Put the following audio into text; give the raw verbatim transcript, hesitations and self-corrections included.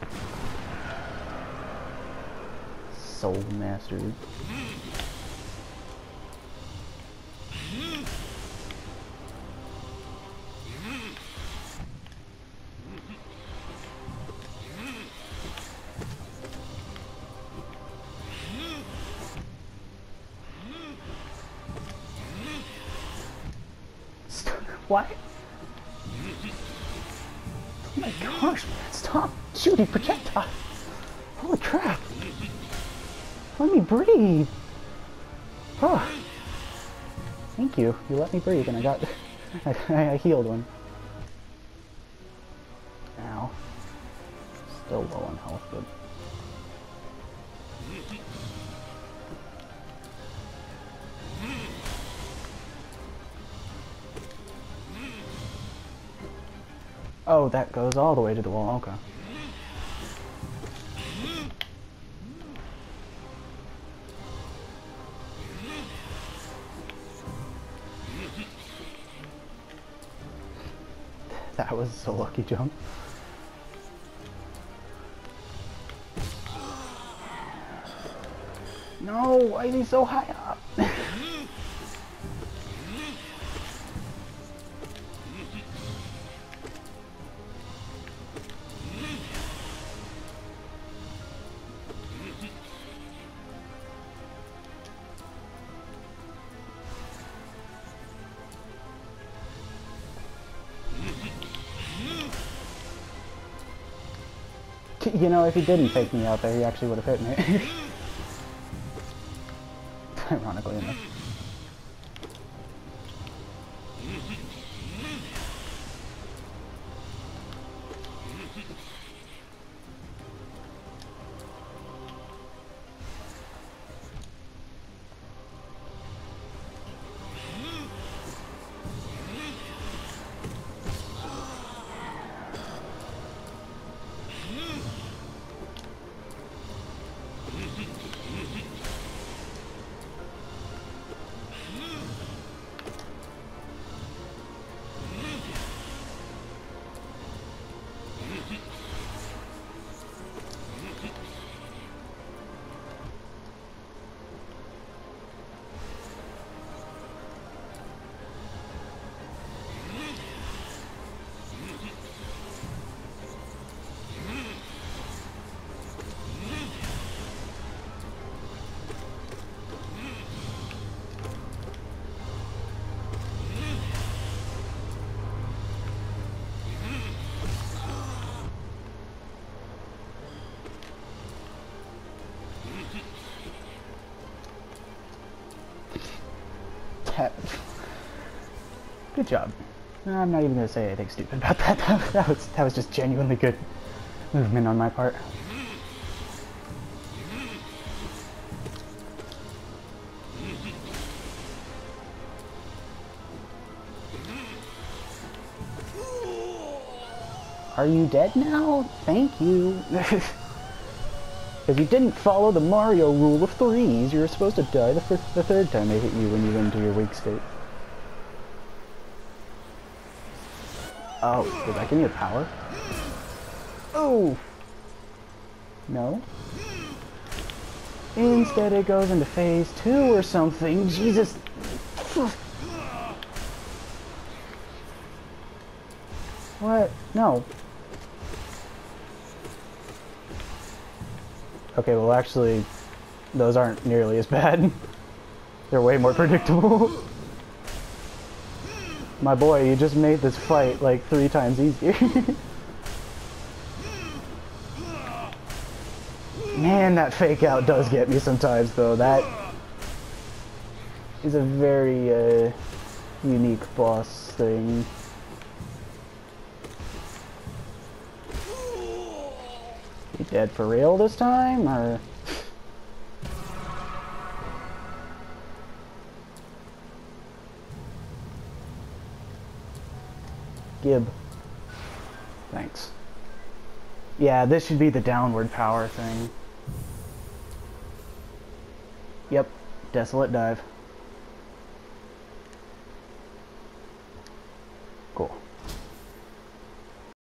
Soul Masters. What? Oh my gosh, stop shooting projectiles! Holy crap! Let me breathe! Oh. Thank you, you let me breathe and I got... I, I healed one. Ow. Still low on health, but... Oh, that goes all the way to the wall, okay. That was a lucky jump. No, why is he so high up? You know, if he didn't take me out there, he actually would have hit me. Ironically enough. Good job. I'm not even gonna say anything stupid about that. That was that was just genuinely good movement on my part. Are you dead now? Thank you. If you didn't follow the Mario rule of threes, you were supposed to die the, first, the third time they hit you when you went into your weak state. Oh, does that give me a power? Oh! No? Instead it goes into phase two or something. Jesus! What? No. Okay, well actually, those aren't nearly as bad. They're way more predictable. My boy, you just made this fight like three times easier. Man, that fake out does get me sometimes though. That is a very uh, unique boss thing. You dead for real this time, or? Gib. Thanks. Yeah, this should be the downward power thing. Yep, Desolate Dive.